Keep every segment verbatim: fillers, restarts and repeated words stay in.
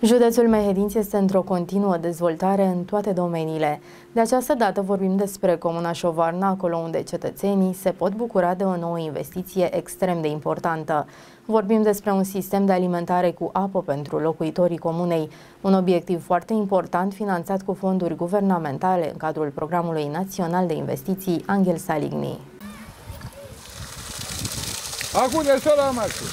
Județul Mehedinți este într-o continuă dezvoltare în toate domeniile. De această dată vorbim despre Comuna Șovarna, acolo unde cetățenii se pot bucura de o nouă investiție extrem de importantă. Vorbim despre un sistem de alimentare cu apă pentru locuitorii comunei, un obiectiv foarte important finanțat cu fonduri guvernamentale în cadrul Programului Național de Investiții Angel Saligny. Acum de sola masă.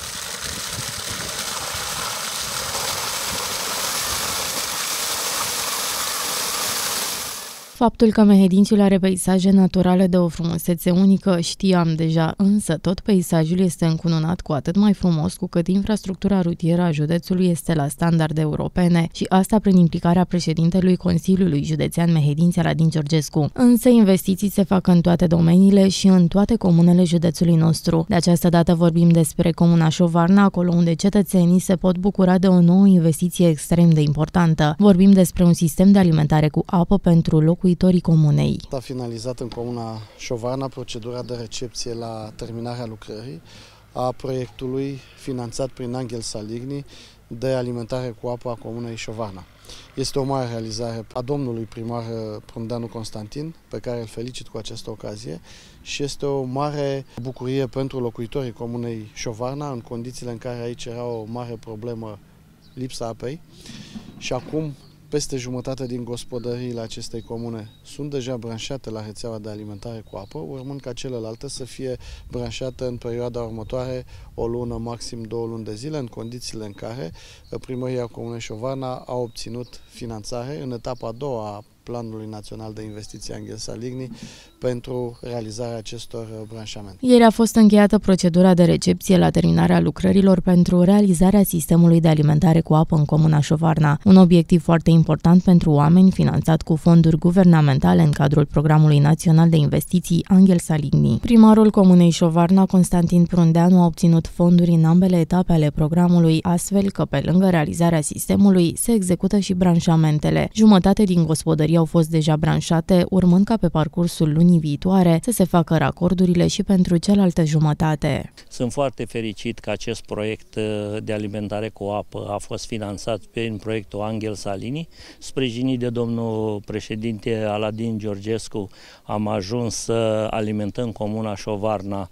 Faptul că Mehedințiul are peisaje naturale de o frumusețe unică știam deja, însă tot peisajul este încununat cu atât mai frumos cu cât infrastructura rutieră a județului este la standarde europene și asta prin implicarea președintelui Consiliului Județean Mehedinți, Aladin Georgescu. Însă investiții se fac în toate domeniile și în toate comunele județului nostru. De această dată vorbim despre Comuna Șovarna, acolo unde cetățenii se pot bucura de o nouă investiție extrem de importantă. Vorbim despre un sistem de alimentare cu apă pentru locuitorii comunei. A finalizat în Comuna Șovarna procedura de recepție la terminarea lucrării a proiectului finanțat prin Angel Saligny de alimentare cu apă a Comunei Șovarna. Este o mare realizare a domnului primar Prundeanu Constantin, pe care îl felicit cu această ocazie, și este o mare bucurie pentru locuitorii Comunei Șovarna, în condițiile în care aici era o mare problemă, lipsa apei, și acum peste jumătate din gospodăriile acestei comune sunt deja branșate la rețeaua de alimentare cu apă, urmând ca celelalte să fie branșate în perioada următoare, o lună, maxim două luni de zile, în condițiile în care Primăria Comunei Șovarna a obținut finanțare în etapa a doua a Planului Național de Investiții Angel Saligny pentru realizarea acestor branșamente. Ieri a fost încheiată procedura de recepție la terminarea lucrărilor pentru realizarea sistemului de alimentare cu apă în Comuna Șovarna, un obiectiv foarte important pentru oameni, finanțat cu fonduri guvernamentale în cadrul Programului Național de Investiții Angel Saligny. Primarul Comunei Șovarna, Constantin Prundeanu, a obținut fonduri în ambele etape ale programului, astfel că pe lângă realizarea sistemului se execută și branșamentele. Jumătate din gospodării au fost deja branșate, urmând ca pe parcursul lunii viitoare să se facă racordurile și pentru cealaltă jumătate. Sunt foarte fericit că acest proiect de alimentare cu apă a fost finanțat prin proiectul Angel Saligny, sprijinit de domnul președinte Aladin Georgescu. Am ajuns să alimentăm Comuna Șovarna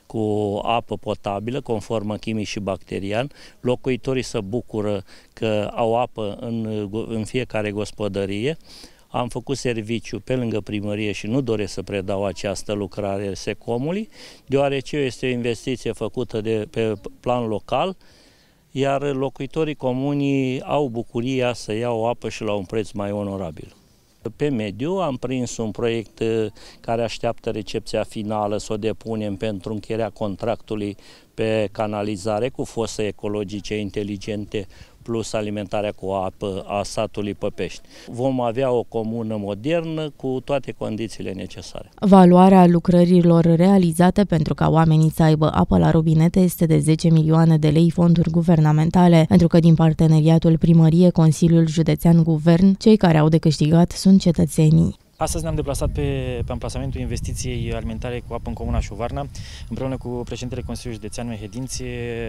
cu apă potabilă, conformă chimic și bacterian. Locuitorii se bucură că au apă în, în fiecare gospodărie. Am făcut serviciu pe lângă primărie și nu doresc să predau această lucrare Secomului, deoarece este o investiție făcută de, pe plan local, iar locuitorii comunii au bucuria să iau apă și la un preț mai onorabil. Pe mediu am prins un proiect care așteaptă recepția finală, să o depunem pentru încheierea contractului pe canalizare cu fose ecologice inteligente plus alimentarea cu apă a satului Păpești. Vom avea o comună modernă cu toate condițiile necesare. Valoarea lucrărilor realizate pentru ca oamenii să aibă apă la robinete este de zece milioane de lei fonduri guvernamentale, pentru că din parteneriatul Primărie, Consiliul Județean Guvern, cei care au de câștigat sunt cetățenii. Astăzi ne-am deplasat pe, pe amplasamentul investiției alimentare cu apă în Comuna Șovarna, împreună cu președintele Consiliului Județean Mehedinți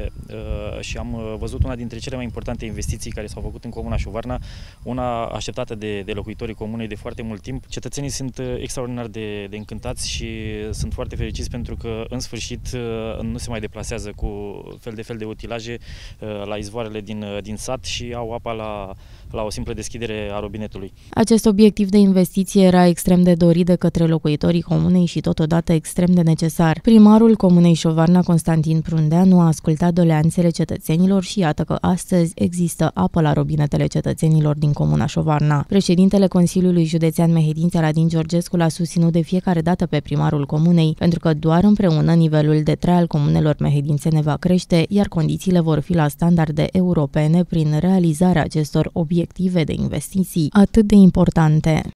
uh, și am văzut una dintre cele mai importante investiții care s-au făcut în Comuna Șovarna, una așteptată de, de locuitorii comunei de foarte mult timp. Cetățenii sunt extraordinar de, de încântați și sunt foarte fericiți pentru că, în sfârșit, nu se mai deplasează cu fel de fel de utilaje uh, la izvoarele din, din sat și au apa la, la o simplă deschidere a robinetului. Acest obiectiv de investiție era extrem de dorit de către locuitorii comunei și totodată extrem de necesar. Primarul Comunei Șovarna, Constantin Prundeanu, a ascultat doleanțele cetățenilor și iată că astăzi există apă la robinetele cetățenilor din Comuna Șovarna. Președintele Consiliului Județean Mehedinți, Aladin Georgescu, l-a susținut de fiecare dată pe primarul comunei, pentru că doar împreună nivelul de trai al comunelor mehedințene va crește, iar condițiile vor fi la standarde europene prin realizarea acestor obiective de investiții atât de importante.